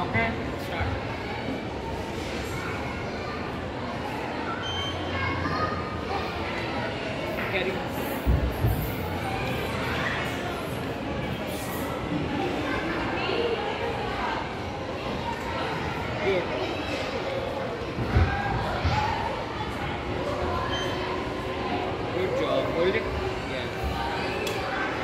Okay, start. Carry. Good. Good job. Hold it. Yeah.